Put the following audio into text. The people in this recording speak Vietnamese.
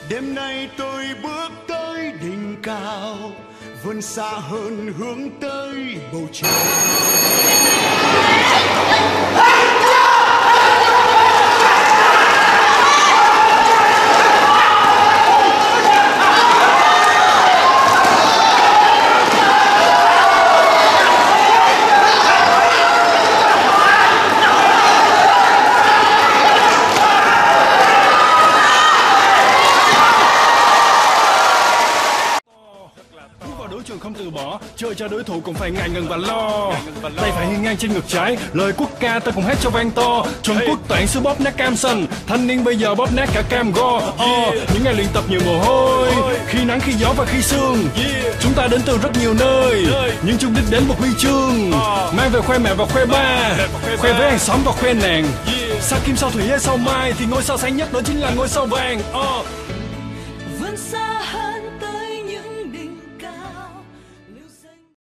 Đêm nay tôi bước tới đỉnh cao, vươn xa hơn hướng tới bầu trời. Không từ bỏ, chơi cho đối thủ cũng phải ngại ngần và lo. Tay phải hiên ngang trên ngực trái, lời quốc ca ta cùng hát cho vang to. Trung Quốc toản xứ bóp nát cam xanh, thanh niên bây giờ bóp nát cả cam go. Những ngày luyện tập nhiều mồ hôi, khi nắng khi gió và khi sương. Chúng ta đến từ rất nhiều nơi, nhưng chung đích đến một huy chương. Mang về khoe mẹ và khoe ba, khoe với hàng xóm và khoe nàng. Sao kim sao thủy hay sao mai thì ngôi sao sáng nhất đó chính là ngôi sao vàng. Vươn xa